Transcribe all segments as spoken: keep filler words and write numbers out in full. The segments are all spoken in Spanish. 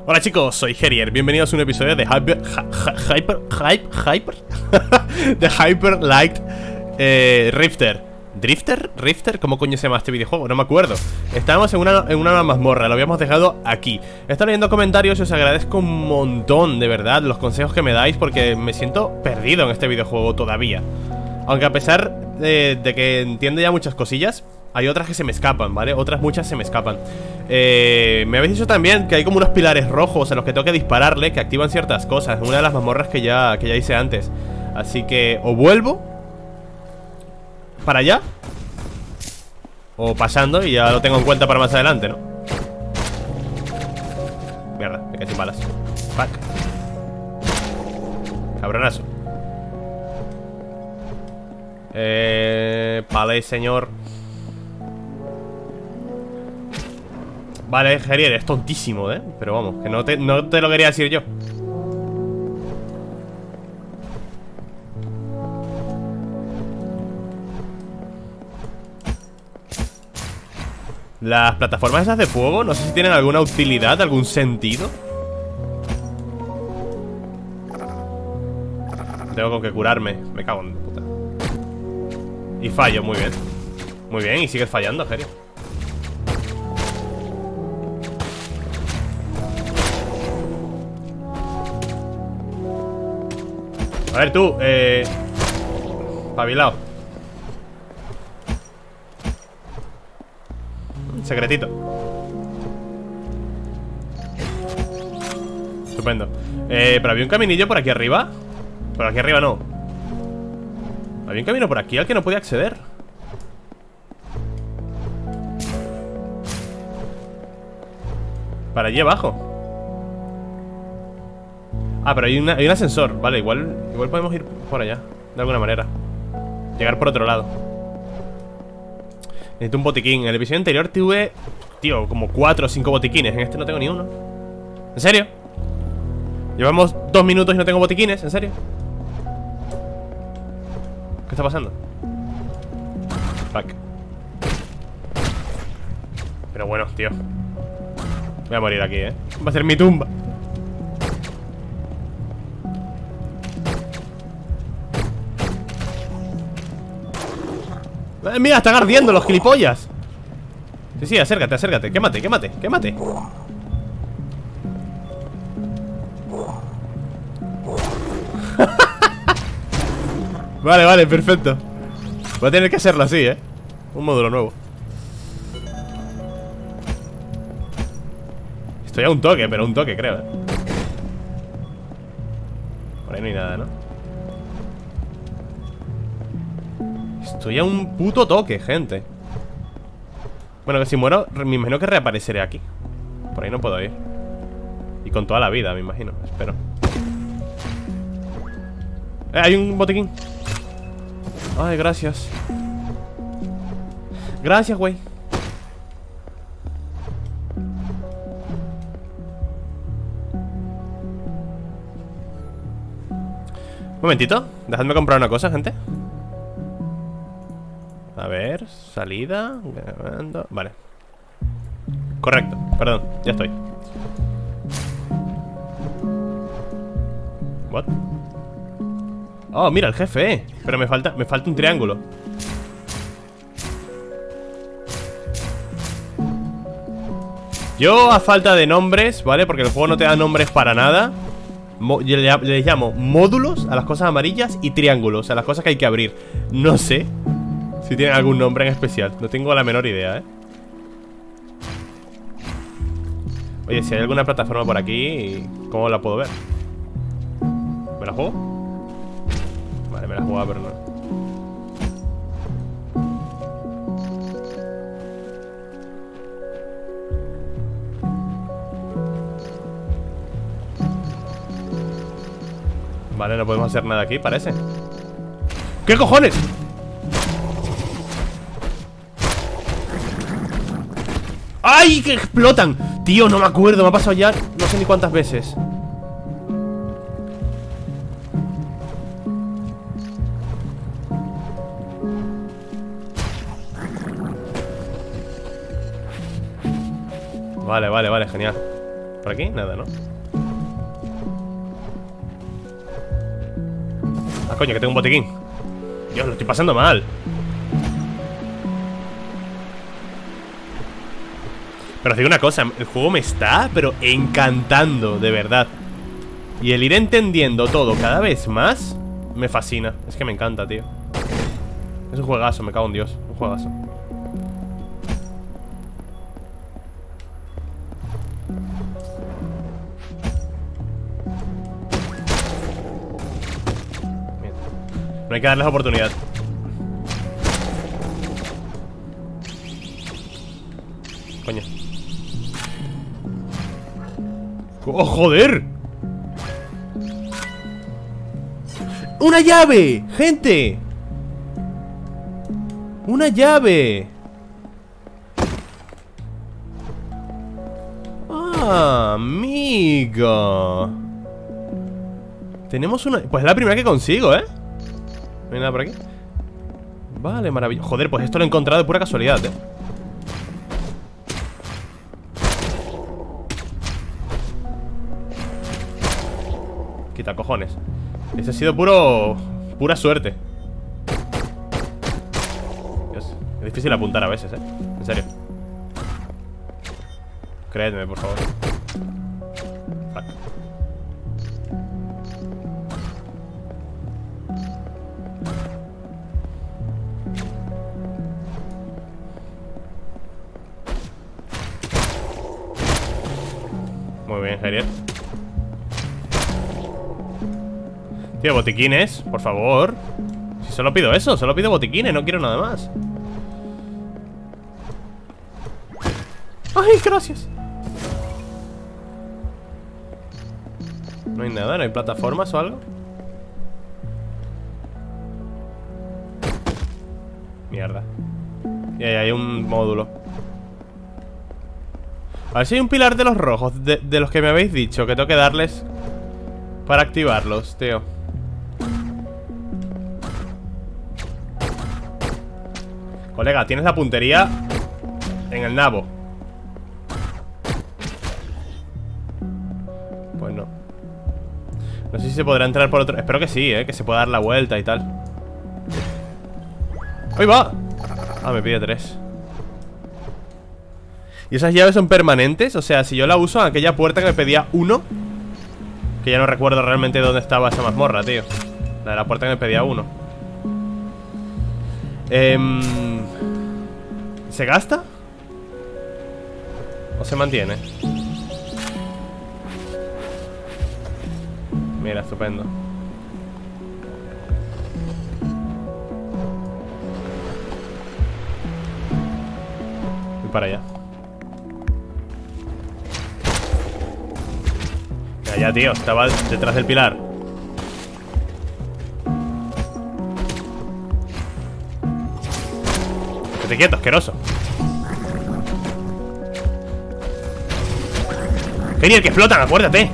Hola chicos, soy Gerier, bienvenidos a un episodio de Hyper... Hyper... Hyper... Hyper... de Hyper Light eh, Rifter. ¿Drifter? ¿Rifter? ¿Cómo coño se llama este videojuego? No me acuerdo. Estábamos en una, en una mazmorra, lo habíamos dejado aquí. He estado leyendo comentarios y os agradezco un montón, de verdad, los consejos que me dais, porque me siento perdido en este videojuego todavía. Aunque a pesar de, de que entiendo ya muchas cosillas, hay otras que se me escapan, ¿vale? Otras muchas se me escapan. eh, Me habéis dicho también que hay como unos pilares rojos a los que tengo que dispararle, que activan ciertas cosas. Una de las mazmorras que ya, que ya hice antes. Así que o vuelvo para allá, o pasando y ya lo tengo en cuenta para más adelante, ¿no? Mierda, me quedé sin balas. Fuck. Cabronazo. Eh... Vale, señor. Vale, Gerier, es tontísimo, ¿eh? Pero vamos, que no te, no te lo quería decir yo. Las plataformas esas de fuego, no sé si tienen alguna utilidad, algún sentido. Tengo con que curarme. Me cago en puta. Y fallo, muy bien. Muy bien, y sigues fallando, Gerier. A ver tú, eh... espabilado. Secretito. Estupendo. Eh, pero había un caminillo por aquí arriba. Por aquí arriba no. Había un camino por aquí al que no podía acceder. Para allí abajo. Ah, pero hay, una, hay un ascensor. Vale, igual, igual podemos ir por allá, de alguna manera. Llegar por otro lado. Necesito un botiquín. En el episodio anterior tuve, tío, como cuatro o cinco botiquines. En este no tengo ni uno. ¿En serio? Llevamos dos minutos y no tengo botiquines. ¿En serio? ¿Qué está pasando? Fuck. Pero bueno, tío, voy a morir aquí, ¿eh? Va a ser mi tumba. Eh, mira, están ardiendo los gilipollas. Sí, sí, acércate, acércate. Quémate, quémate, quémate. Vale, vale, perfecto. Voy a tener que hacerlo así, ¿eh? Un módulo nuevo. Estoy a un toque, pero un toque, creo, ¿eh? Por ahí no hay nada, ¿no? Estoy a un puto toque, gente. Bueno, que si muero, me imagino que reapareceré aquí. Por ahí no puedo ir. Y con toda la vida, me imagino, espero. Eh, hay un botiquín. Ay, gracias. Gracias, güey. Un momentito, dejadme comprar una cosa, gente. A ver, salida. Vale. Correcto, perdón, ya estoy. What? Oh, mira, el jefe, eh. Pero me falta, me falta un triángulo. Yo, a falta de nombres, ¿vale? Porque el juego no te da nombres para nada. Mo yo le, les llamo módulos a las cosas amarillas y triángulos a las cosas que hay que abrir. No sé si tienen algún nombre en especial. No tengo la menor idea, ¿eh? Oye, si hay alguna plataforma por aquí, ¿cómo la puedo ver? ¿Me la juego? Vale, me la jugaba, pero no. Vale, no podemos hacer nada aquí, parece. ¿Qué cojones? ¡Ay! ¡Que explotan! Tío, no me acuerdo, me ha pasado ya no sé ni cuántas veces. Vale, vale, vale, genial. ¿Por aquí? Nada, ¿no? Ah, coño, que tengo un botiquín. Dios, lo estoy pasando mal. Pero os digo una cosa, el juego me está, pero encantando, de verdad. Y el ir entendiendo todo cada vez más me fascina. Es que me encanta, tío. Es un juegazo, me cago en Dios. Un juegazo. Bien. No hay que darles oportunidad. Coño. ¡Oh, joder! ¡Una llave! ¡Gente! ¡Una llave! ¡Ah, amigo! Tenemos una... Pues es la primera que consigo, ¿eh? No hay nada por aquí. Vale, maravilloso. Joder, pues esto lo he encontrado de pura casualidad, ¿eh? Quita cojones. Ese ha sido puro... pura suerte. Dios, es difícil apuntar a veces, ¿eh? En serio. Créedme, por favor. Fuck. Muy bien, Harriet. Tío, botiquines, por favor. Si solo pido eso, solo pido botiquines, no quiero nada más. ¡Ay, gracias! No hay nada, no hay plataformas o algo. Mierda. Y ahí hay un módulo. A ver si hay un pilar de los rojos, de, de los que me habéis dicho que tengo que darles para activarlos, tío. Colega, tienes la puntería en el nabo. Pues no. No sé si se podrá entrar por otro... Espero que sí, eh, que se pueda dar la vuelta y tal. ¡Ahí va! Ah, me pide tres. ¿Y esas llaves son permanentes? O sea, si yo la uso en aquella puerta que me pedía uno, que ya no recuerdo realmente dónde estaba esa mazmorra, tío. La de la puerta que me pedía uno. Eh... ¿Se gasta? ¿O se mantiene? Mira, estupendo. Voy para allá. Ya, ya, tío, estaba detrás del pilar. Quédate quieto, asqueroso. Genial, que explotan, acuérdate.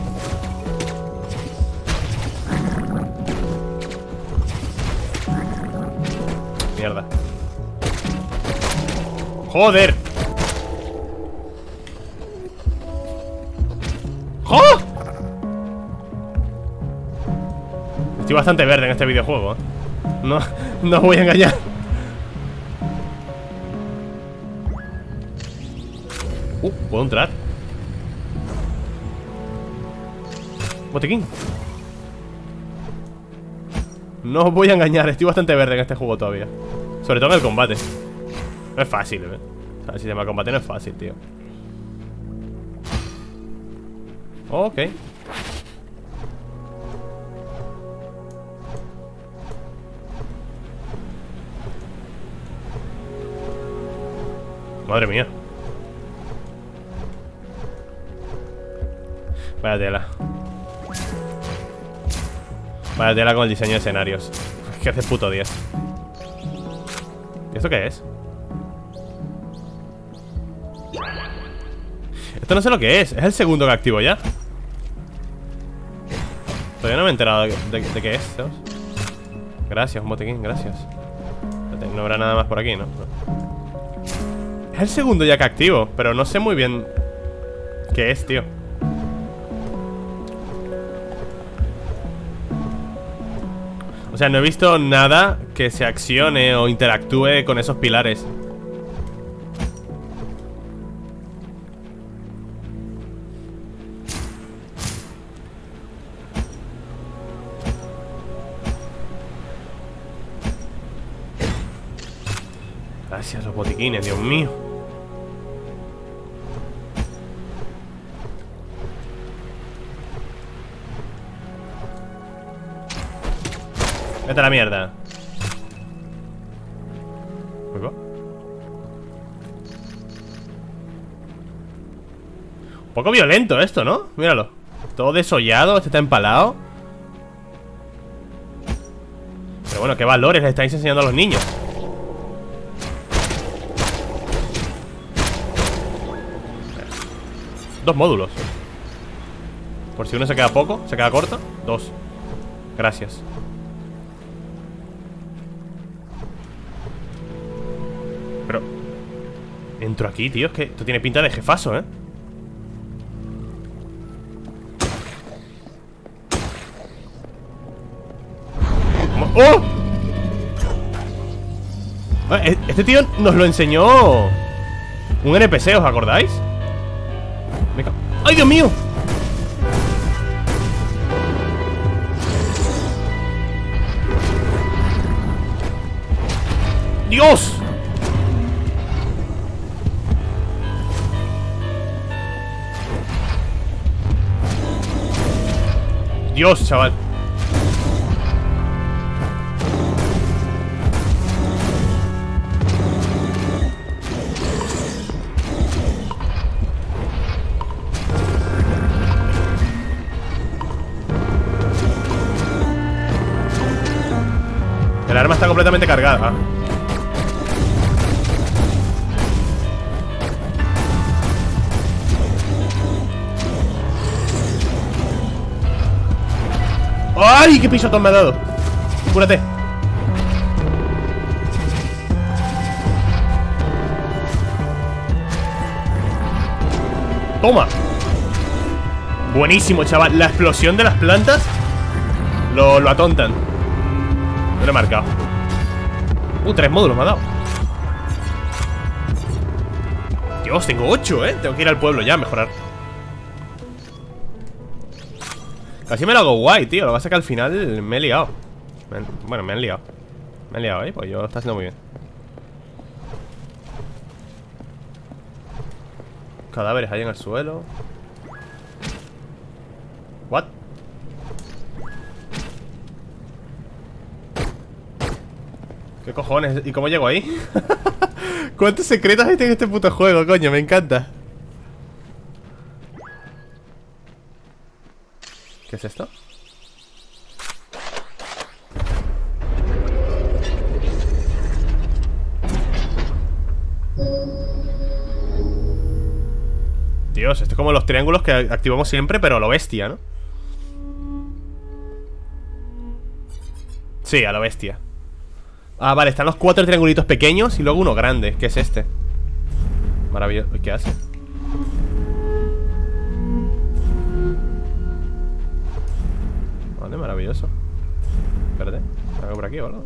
Mierda. Joder. ¡Oh! Estoy bastante verde en este videojuego, ¿eh? No, no os voy a engañar. Uh, ¿puedo entrar? Botiquín. No os voy a engañar, estoy bastante verde en este juego todavía. Sobre todo en el combate. No es fácil, ¿eh? O sea, el sistema de combate no es fácil, tío. Ok. Madre mía. Vaya tela. Vaya tela con el diseño de escenarios. Es que hace puto diez. ¿Y esto qué es? Esto no sé lo que es. Es el segundo que activo ya. Todavía no me he enterado de, de, de qué es, ¿sabes? Gracias, un botiquín, gracias. No habrá nada más por aquí, ¿no? No. Es el segundo ya que activo, pero no sé muy bien qué es, tío. O sea, no he visto nada que se accione o interactúe con esos pilares. Gracias, los botiquines, Dios mío. Vete a la mierda. Un poco violento esto, ¿no? Míralo. Todo desollado, este está empalado. Pero bueno, ¿qué valores le estáis enseñando a los niños? Dos módulos. Por si uno se queda poco, se queda corto. Dos. Gracias. Pero entro aquí, tío. Es que esto tiene pinta de jefazo, ¿eh? ¡Oh! Este tío nos lo enseñó un N P C, ¿os acordáis? Me cago. ¡Ay, Dios mío! ¡Dios! Dios, chaval. El arma está completamente cargada. ¡Ay! ¡Qué pisotón me ha dado! Cúrate. Toma. Buenísimo, chaval. La explosión de las plantas Lo, lo atontan. No lo he marcado. Uh, tres módulos me ha dado. Dios, tengo ocho, eh. Tengo que ir al pueblo ya a mejorar. Casi me lo hago guay, tío. Lo que pasa es que al final me he liado. me, Bueno, me han liado. Me han liado, eh. Pues yo lo está haciendo muy bien. Cadáveres hay en el suelo. What? ¿Qué cojones? ¿Y cómo llego ahí? ¿Cuántos secretos hay en este puto juego, coño? Me encanta. ¿Qué es esto? Dios, esto es como los triángulos que activamos siempre, pero a lo bestia, ¿no? Sí, a lo bestia. Ah, vale, están los cuatro triangulitos pequeños y luego uno grande, que es este. Maravilloso. ¿Qué hace? Vale, maravilloso. Espérate, ¿algo por aquí o algo?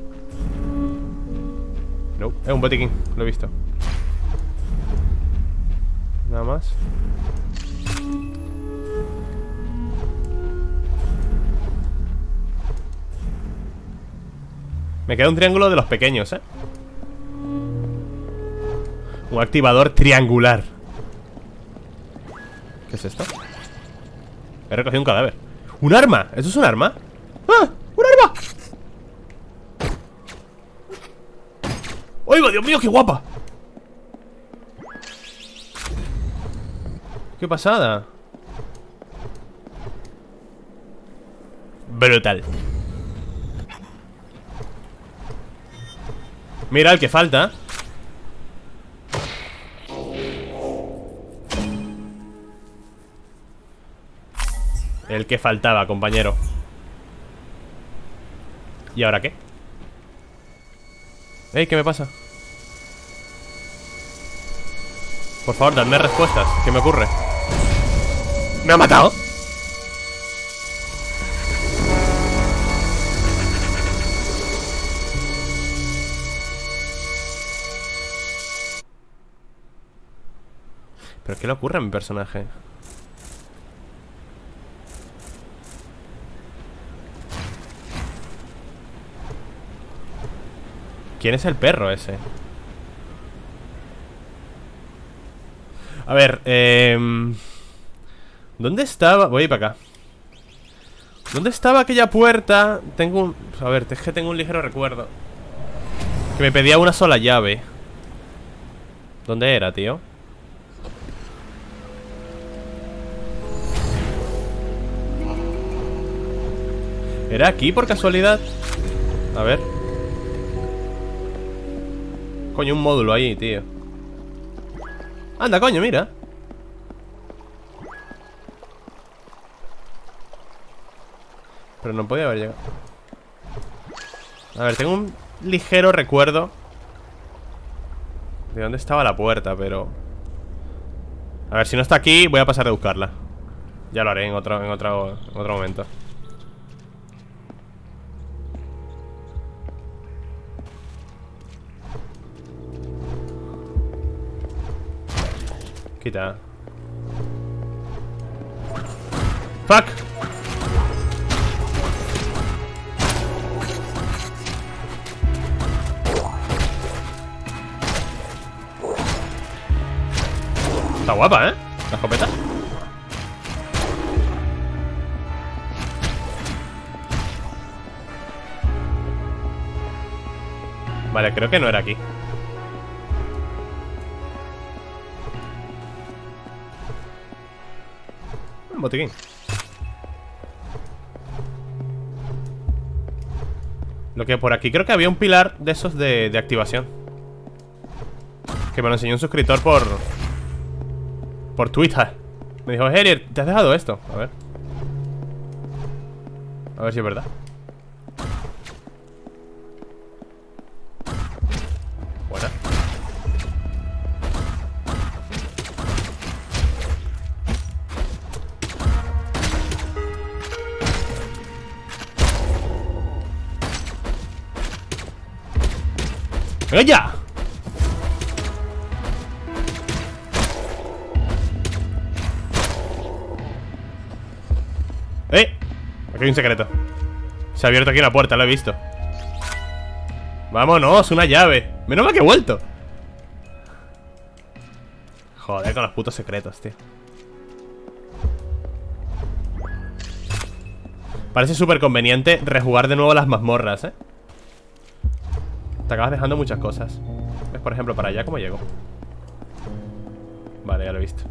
No, es un botiquín, lo he visto. Nada más. Me queda un triángulo de los pequeños, ¿eh? Un activador triangular. ¿Qué es esto? He recogido un cadáver. ¡Un arma! ¿Eso es un arma? ¡Ah! ¡Un arma! ¡Oiga, Dios mío, qué guapa! ¡Qué pasada! Brutal. Mira el que falta. El que faltaba, compañero. ¿Y ahora qué? Ey, ¿qué me pasa? Por favor, dadme respuestas. ¿Qué me ocurre? ¿Me ha matado? ¿qué le ocurre a mi personaje? ¿Quién es el perro ese? A ver, eh... ¿dónde estaba? Voy a ir para acá. ¿Dónde estaba aquella puerta? Tengo un... A ver, es que tengo un ligero recuerdo que me pedía una sola llave. ¿Dónde era, tío? ¿Era aquí por casualidad? A ver. Coño, un módulo ahí, tío. Anda, coño, mira. Pero no podía haber llegado. A ver, tengo un ligero recuerdo de dónde estaba la puerta, pero... A ver, si no está aquí, voy a pasar de buscarla. Ya lo haré en otro, en otro, en otro momento. Quita. ¡Fuck! Está guapa, ¿eh? La escopeta. Vale, creo que no era aquí. Un botiquín. Lo que por aquí creo que había un pilar de esos de, de activación, que me lo enseñó un suscriptor por... Por Twitter. Me dijo, Herier, ¿te has dejado esto? A ver. A ver si es verdad. Buena. ¡Venga ya! ¡Eh! Aquí hay un secreto. Se ha abierto aquí una puerta, lo he visto. ¡Vámonos! ¡Una llave! ¡Menos mal que he vuelto! Joder, con los putos secretos, tío. Parece súper conveniente rejugar de nuevo las mazmorras, ¿eh? Te acabas dejando muchas cosas. ¿Ves? Por ejemplo, para allá, ¿cómo llego? Vale, ya lo he visto.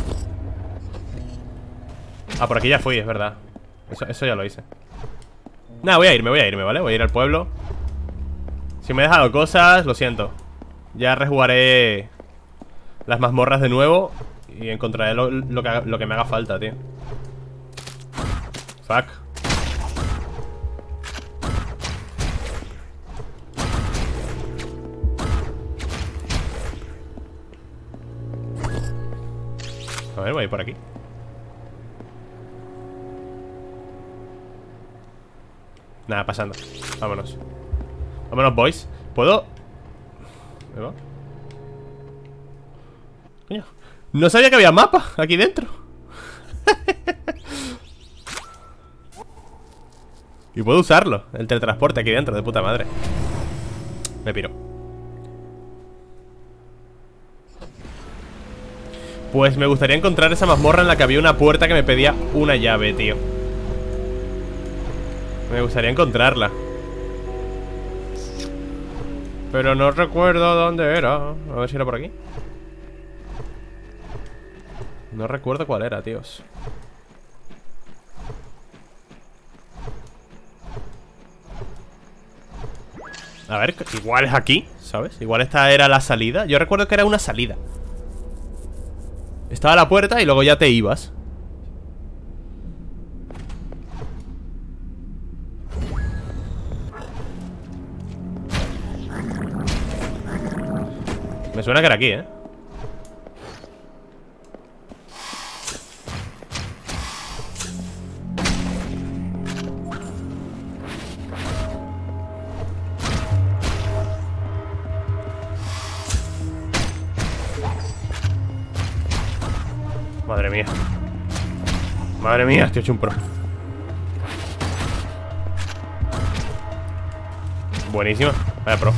Ah, por aquí ya fui, es verdad. Eso, eso ya lo hice. Nada, voy a irme, voy a irme, ¿vale? Voy a ir al pueblo. Si me he dejado cosas, lo siento. Ya rejugaré las mazmorras de nuevo y encontraré lo, lo, que, lo que me haga falta, tío. Fuck. A ver, voy a ir por aquí. Nada, pasando. Vámonos. Vámonos, boys. ¿Puedo? ¿Me va? Coño. No sabía que había mapa aquí dentro. Y puedo usarlo, el teletransporte aquí dentro, de puta madre. Me piro. Pues me gustaría encontrar esa mazmorra en la que había una puerta que me pedía una llave, tío. Me gustaría encontrarla. Pero no recuerdo dónde era. A ver si era por aquí. No recuerdo cuál era, tíos. A ver, igual es aquí, ¿sabes? Igual esta era la salida. Yo recuerdo que era una salida. Estaba la puerta y luego ya te ibas. Me suena que era aquí, ¿eh? Madre mía. Madre mía, estoy hecho un pro. Buenísima. Vaya pro.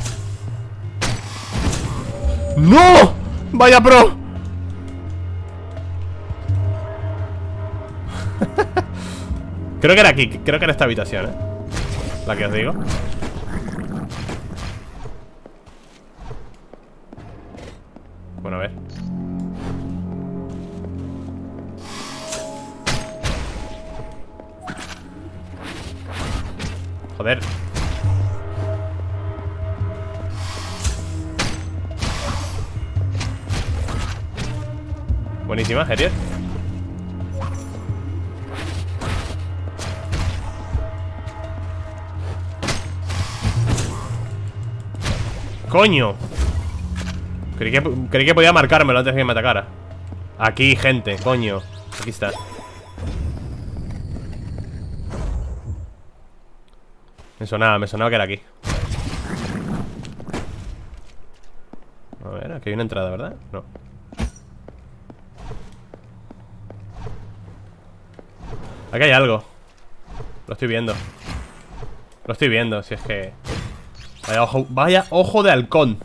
¡No! ¡Vaya pro! Creo que era aquí. Creo que era esta habitación, ¿eh? La que os digo. Bueno, a ver. Joder. Buenísima, Harrier. ¡Coño! Creí que, creí que podía marcármelo antes de que me atacara. Aquí, gente, coño. Aquí está. Me sonaba, me sonaba que era aquí. A ver, aquí hay una entrada, ¿verdad? No. Aquí hay algo. Lo estoy viendo. Lo estoy viendo, si es que... Vaya ojo, vaya ojo de halcón.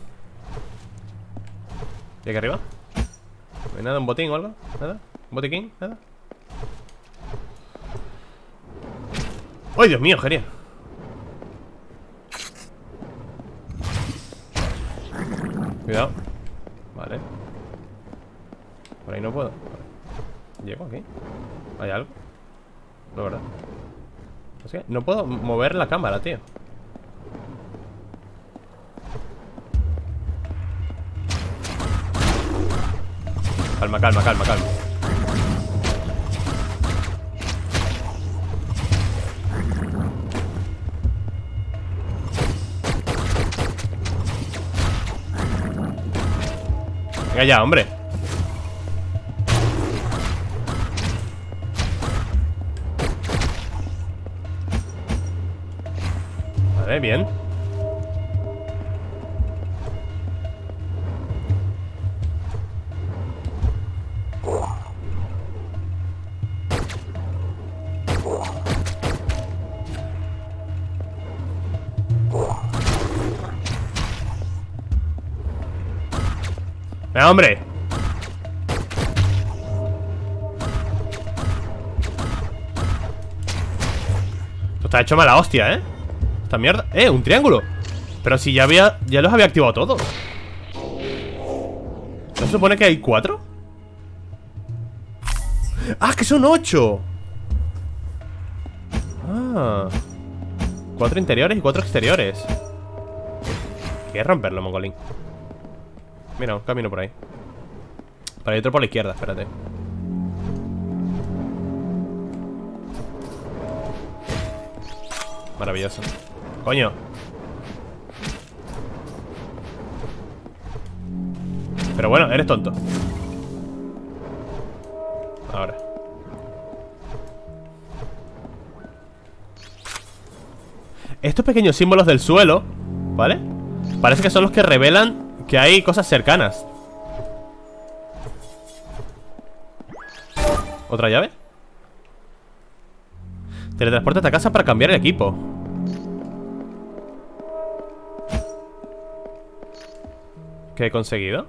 ¿Y aquí arriba? ¿No hay nada? ¿Un botín o algo? ¿Nada? ¿Un botiquín? ¿Nada? ¡Ay, Dios mío, genial! Cuidado. Vale. Por ahí no puedo. Vale. ¿Llego aquí? ¿Hay algo? No, ¿verdad? Es que no puedo mover la cámara, tío. Calma, calma, calma, calma. Venga ya, hombre. Vale, bien. Venga, hombre. Esto está hecho mala hostia, ¿eh? Esta mierda. Eh, un triángulo. Pero si ya había, ya los había activado todos. ¿No se supone que hay cuatro? ¡Ah, que son ocho! Ah. Cuatro interiores y cuatro exteriores. Quieres romperlo, mongolín. Mira, un camino por ahí. Para ir otro por la izquierda, espérate. Maravilloso. Coño. Pero bueno, eres tonto. Ahora. Estos pequeños símbolos del suelo, ¿vale? Parece que son los que revelan que hay cosas cercanas. ¿Otra llave? Teletransportate a casa para cambiar el equipo. ¿Qué he conseguido?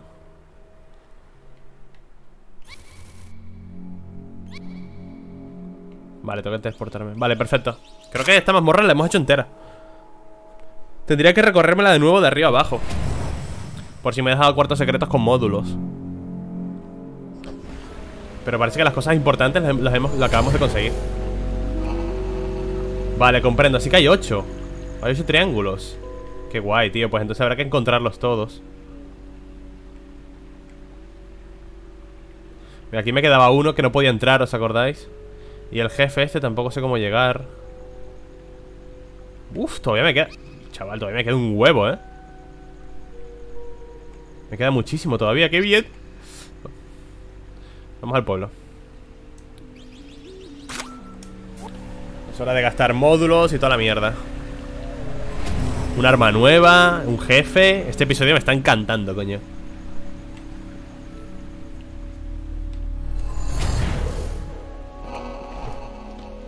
Vale, tengo que transportarme. Vale, perfecto. Creo que esta mazmorra la hemos hecho entera. Tendría que recorrérmela de nuevo de arriba a abajo. Por si me he dejado cuartos secretos con módulos. Pero parece que las cosas importantes las, las, hemos, las acabamos de conseguir. Vale, comprendo, así que hay ocho. Hay ocho triángulos. Qué guay, tío, pues entonces habrá que encontrarlos todos. Mira, aquí me quedaba uno que no podía entrar, ¿os acordáis? Y el jefe este tampoco sé cómo llegar. Uf, todavía me queda... Chaval, todavía me queda un huevo, ¿eh? Me queda muchísimo todavía, qué bien. Vamos al pueblo. Es hora de gastar módulos y toda la mierda. Un arma nueva, un jefe. Este episodio me está encantando, coño.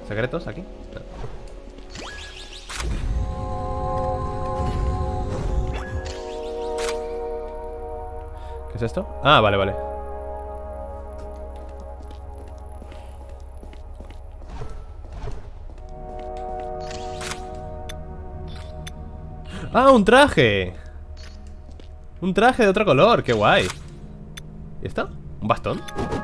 ¿Secretos aquí? No. ¿Qué es esto? Ah, vale, vale. ¡Ah, un traje! Un traje de otro color, qué guay. ¿Y esto? ¿Un bastón?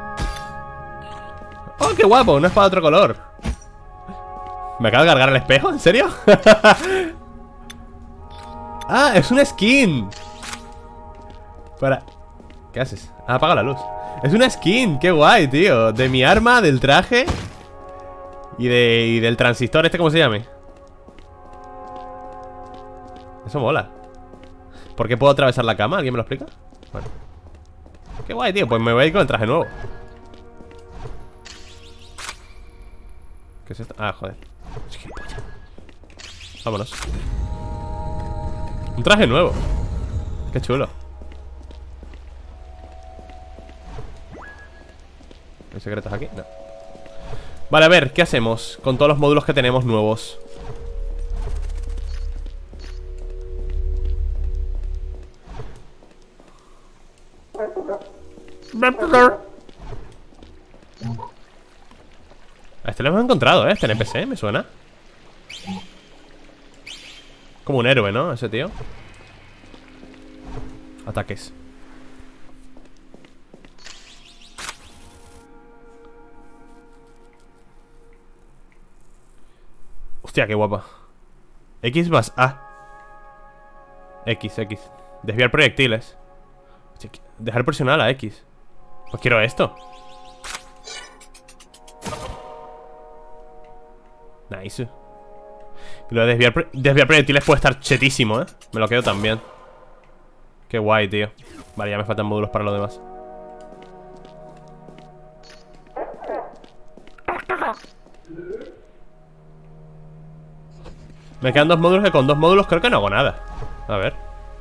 ¡Oh, qué guapo! Una espada de otro color. ¿Me acabo de cargar el espejo? ¿En serio? ¡Ah, es una skin! Para... ¿Qué haces? Ah, apaga la luz. Es una skin, qué guay, tío. De mi arma, del traje Y, de, y del transistor este, ¿cómo se llame? Eso mola. ¿Por qué puedo atravesar la cama? ¿Alguien me lo explica? Bueno. Qué guay, tío. Pues me voy a ir con el traje nuevo. ¿Qué es esto? Ah, joder. Vámonos. Un traje nuevo. Qué chulo. ¿Hay secretos aquí? No. Vale, a ver, ¿qué hacemos con todos los módulos que tenemos nuevos? A este lo hemos encontrado, ¿eh? Este N P C, me suena. Como un héroe, ¿no? Ese tío. Ataques. Hostia, qué guapa. X más A. X, X. Desviar proyectiles. Hostia, dejar presionar a X. Pues quiero esto. Nice. Y lo de desviar, desviar proyectiles puede estar chetísimo, ¿eh? Me lo quedo también. Qué guay, tío. Vale, ya me faltan módulos para lo demás. Me quedan dos módulos que con dos módulos creo que no hago nada. A ver.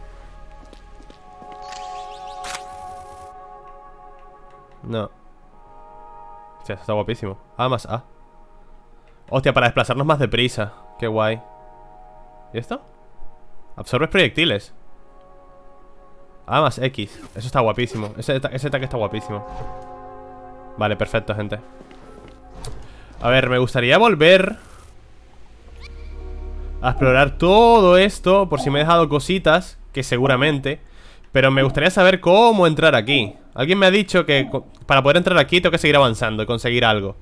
No. Hostia, está guapísimo. A más A. Hostia, para desplazarnos más deprisa. Qué guay. ¿Y esto? Absorbes proyectiles. A más X. Eso está guapísimo. Ese, ese ataque está guapísimo. Vale, perfecto, gente. A ver, me gustaría volver a explorar todo esto, por si me he dejado cositas, que seguramente. Pero me gustaría saber cómo entrar aquí. Alguien me ha dicho que para poder entrar aquí tengo que seguir avanzando y conseguir algo.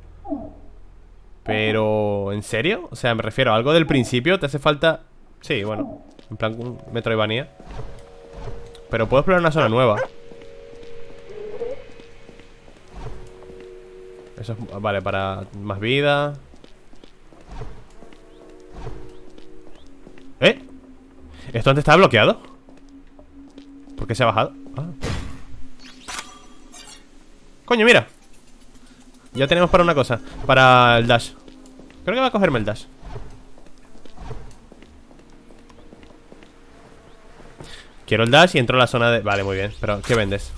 Pero... ¿en serio? O sea, me refiero a algo del principio. ¿Te hace falta...? Sí, bueno, en plan un Metroidvania. Pero puedo explorar una zona nueva. Eso es... vale, para más vida. ¿Eh? ¿Esto antes estaba bloqueado? ¿Por qué se ha bajado? Ah. Coño, mira. Ya tenemos para una cosa. Para el dash. Creo que va a cogerme el dash. Quiero el dash y entro a la zona de... Vale, muy bien. Pero, ¿qué vendes?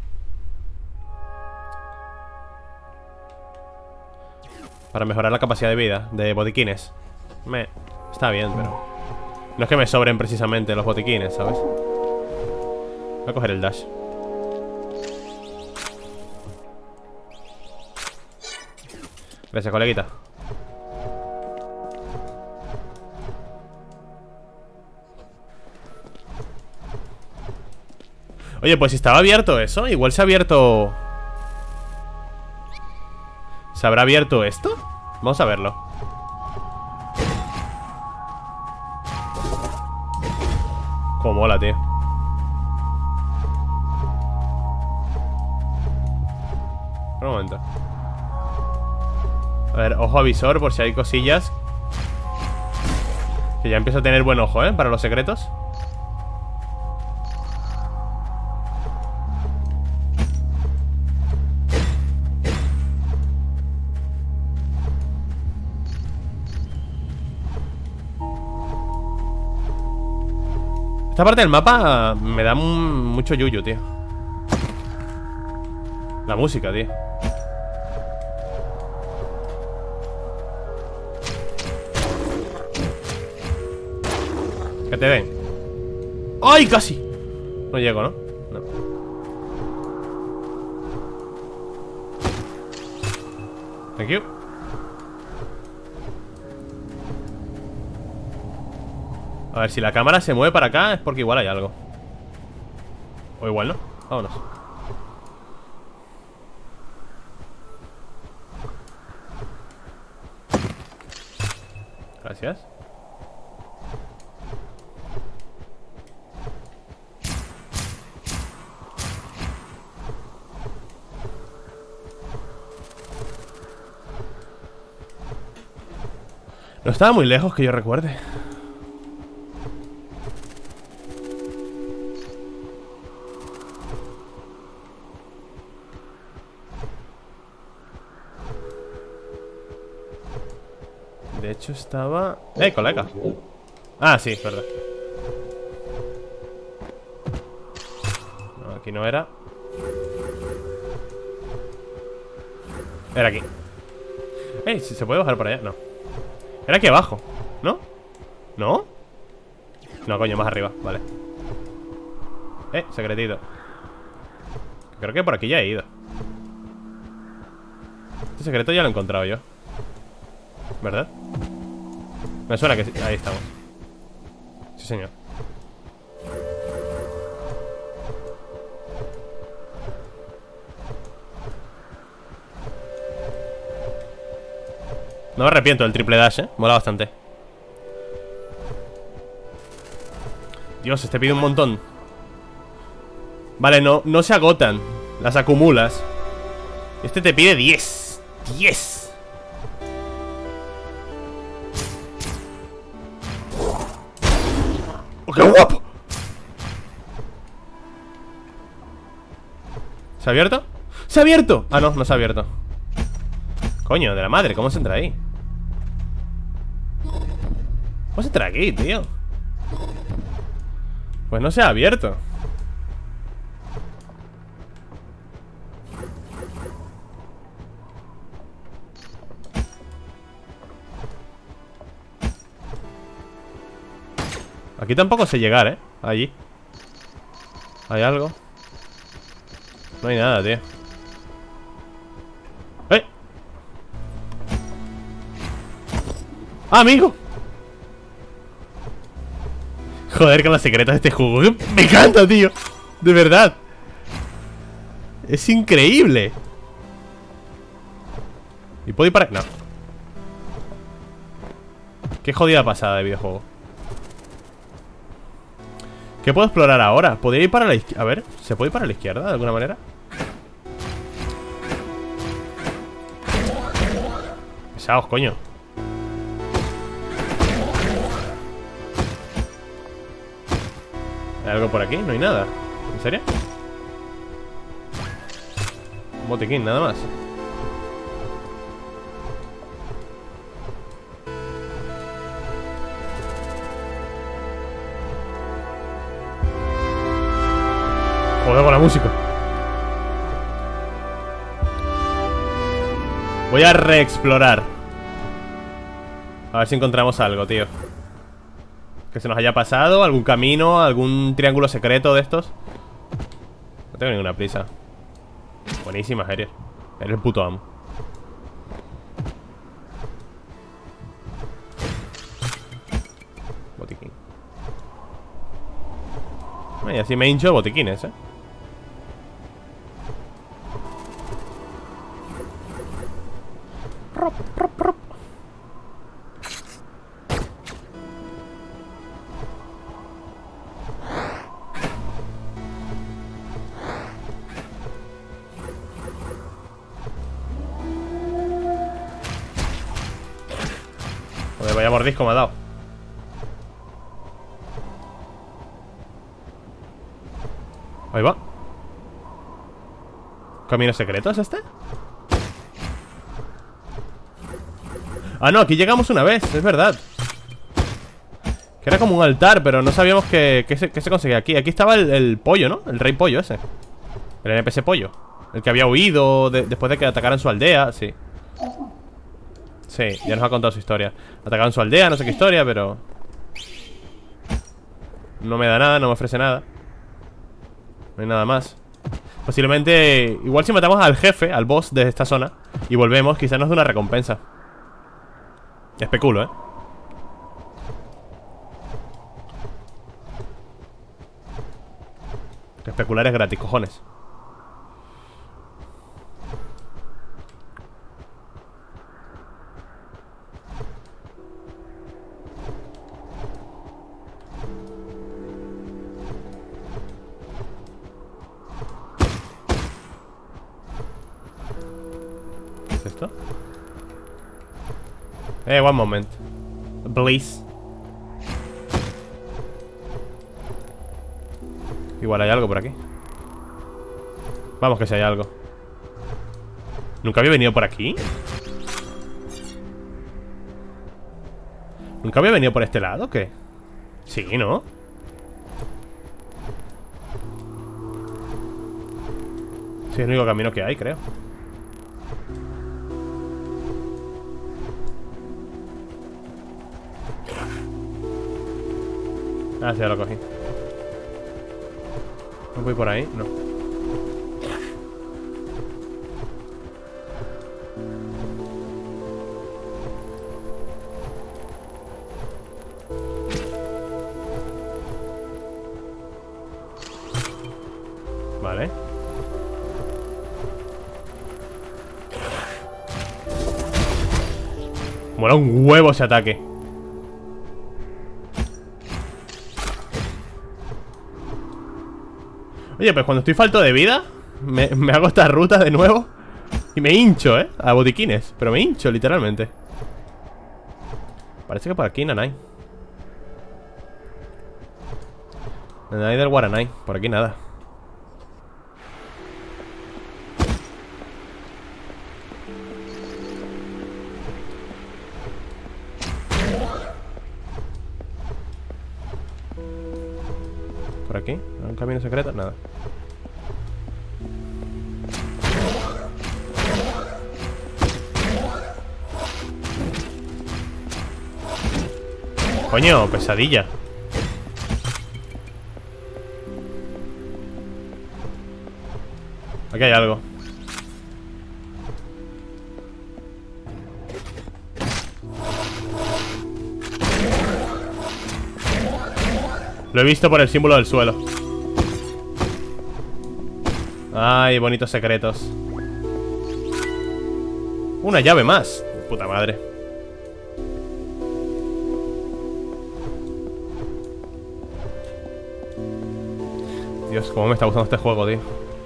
Para mejorar la capacidad de vida de botiquines. Me... Está bien, pero... no es que me sobren precisamente los botiquines, ¿sabes? Voy a coger el dash. Gracias, coleguita. Oye, pues si estaba abierto eso, igual se ha abierto... ¿Se habrá abierto esto? Vamos a verlo. Cómo mola, tío. Un momento. A ver, ojo avisor por si hay cosillas. Que ya empiezo a tener buen ojo, ¿eh? Para los secretos. Esta parte del mapa me da mucho yuyu, tío. La música, tío. Que te den. ¡Ay, casi! No llego, ¿no? No. Thank you. A ver, si la cámara se mueve para acá es porque igual hay algo. O igual no. Vámonos. Gracias. No estaba muy lejos que yo recuerde. De hecho estaba... ¡Eh, colega! Ah, sí, es verdad. No, aquí no era. Era aquí. ¡Eh! ¿Si se puede bajar por allá? No. Era aquí abajo, ¿no? ¿No? No, coño, más arriba, vale. Eh, secretito. Creo que por aquí ya he ido. Este secreto ya lo he encontrado yo, ¿verdad? Me suena que sí, ahí estamos. Sí, señor. No me arrepiento del triple dash, eh. Mola bastante. Dios, este pide un montón. Vale, no, no se agotan. Las acumulas. Este te pide diez. diez. ¡Oh, qué guapo! ¿Se ha abierto? ¡Se ha abierto! Ah, no, no se ha abierto. Coño, de la madre, ¿cómo se entra ahí? ¿Cómo se entra aquí, tío? Pues no se ha abierto. Aquí tampoco sé llegar, ¿eh? Allí ¿hay algo? No hay nada, tío. ¡Eh! ¡Ah, amigo! Joder, con los secretos de este juego. Me encanta, tío. De verdad. Es increíble. ¿Y puedo ir para...? No. Qué jodida pasada de videojuego. ¿Qué puedo explorar ahora? ¿Podría ir para la izquierda? A ver, ¿se puede ir para la izquierda de alguna manera? Pesados, coño. ¿Hay algo por aquí? No hay nada. ¿En serio? Un botiquín, nada más. Joder con la música. Voy a reexplorar. A ver si encontramos algo, tío. Que se nos haya pasado, algún camino, algún triángulo secreto de estos. No tengo ninguna prisa. Buenísima, Harrier. Eres el puto amo. Botiquín. Y así me hincho botiquines, eh. Rop, rop, rop. Joder, vaya mordisco me ha dado. Ahí va. ¿Camino secreto es este? Ah, no, aquí llegamos una vez, es verdad. Que era como un altar, pero no sabíamos que, que, se, que se conseguía aquí. Aquí estaba el, el pollo, ¿no? El rey pollo ese. El N P C pollo. El que había huido de, después de que atacaran su aldea, sí. Sí, ya nos ha contado su historia. Atacaron su aldea, no sé qué historia, pero... No me da nada, no me ofrece nada. No hay nada más. Posiblemente, igual si matamos al jefe, al boss de esta zona y volvemos, quizás nos dé una recompensa. Especulo, ¿eh? Especular es gratis, cojones. ¿Qué es esto? Eh, one moment. Please. Igual hay algo por aquí. Vamos que si hay algo. ¿Nunca había venido por aquí? ¿Nunca había venido por este lado o qué? Sí, ¿no? Sí, es el único camino que hay, creo. Ah, sí, ya lo cogí. ¿No voy por ahí? No. Vale. Mola un huevo ese ataque. Oye, pues cuando estoy falto de vida me, me hago esta ruta de nuevo y me hincho, ¿eh? A botiquines. Pero me hincho, literalmente. Parece que por aquí Nanai. Nanai del Guaranay. Por aquí nada. Por aquí, un camino secreto, nada. Coño, pesadilla. Aquí hay algo. Lo he visto por el símbolo del suelo. Ay, bonitos secretos. Una llave más. Puta madre. Dios, cómo me está gustando este juego, tío.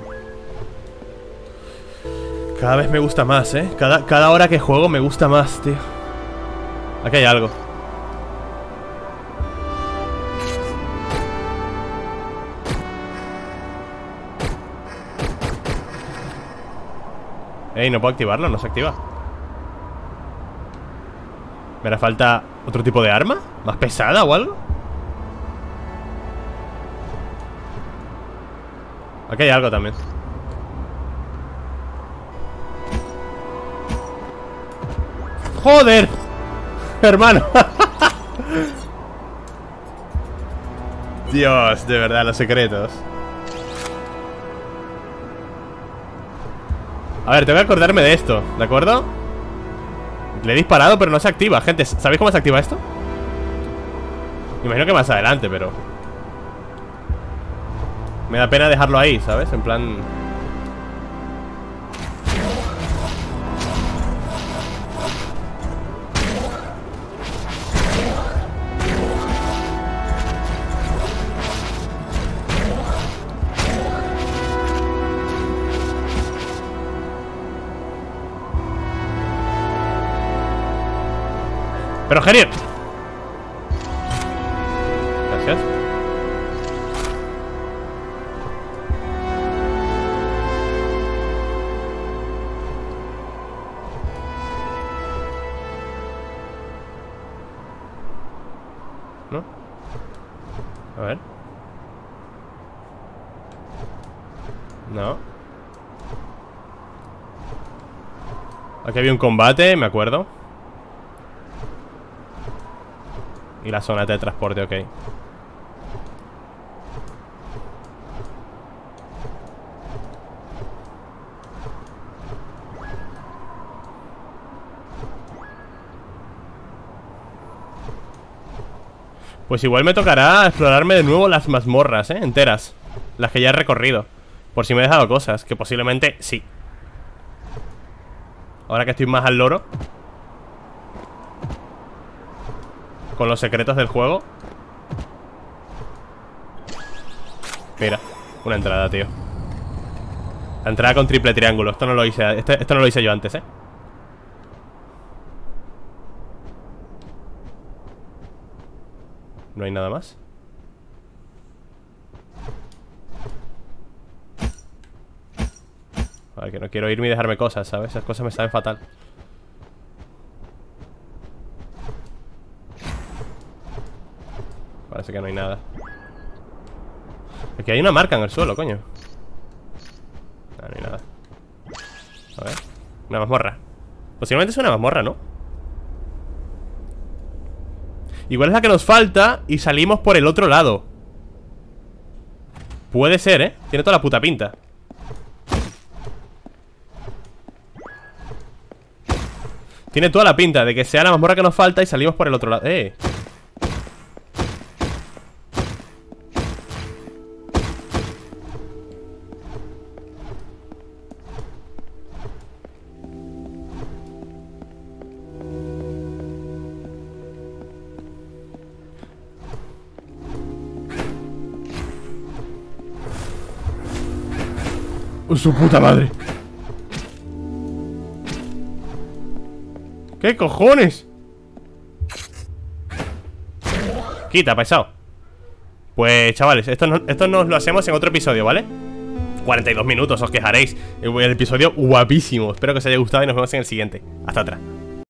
Cada vez me gusta más, eh. Cada, cada hora que juego me gusta más, tío. Aquí hay algo. Ey, no puedo activarlo, no se activa. ¿Me hará falta otro tipo de arma? ¿Más pesada o algo? Aquí hay algo también. ¡Joder! Hermano. Dios, de verdad, los secretos. A ver, tengo que acordarme de esto, ¿de acuerdo? Le he disparado, pero no se activa. Gente, ¿sabéis cómo se activa esto? Me imagino que más adelante, pero me da pena dejarlo ahí, ¿sabes? En plan... Pero genial. Gracias. ¿No? A ver. No. Aquí había un combate, me acuerdo. Y la zona de transporte, ok. Pues igual me tocará explorarme de nuevo las mazmorras, ¿eh? Enteras. Las que ya he recorrido. Por si me he dejado cosas, que posiblemente sí. Ahora que estoy más al loro con los secretos del juego. Mira, una entrada, tío. La entrada con triple triángulo. Esto no lo hice, este, esto no lo hice yo antes, ¿eh? No hay nada más. A ver, que no quiero irme y dejarme cosas, ¿sabes? Esas cosas me saben fatal. Parece que no hay nada. Aquí hay una marca en el suelo, coño. No, no hay nada. A ver. Una mazmorra. Posiblemente es una mazmorra, ¿no? Igual es la que nos falta y salimos por el otro lado. Puede ser, ¿eh? Tiene toda la puta pinta. Tiene toda la pinta de que sea la mazmorra que nos falta y salimos por el otro lado. ¡Eh! ¡Su puta madre! ¿Qué cojones? Quita, pesado. Pues chavales, esto, no, esto nos lo hacemos en otro episodio, ¿vale? cuarenta y dos minutos, os quejaréis. El episodio guapísimo. Espero que os haya gustado y nos vemos en el siguiente. Hasta atrás.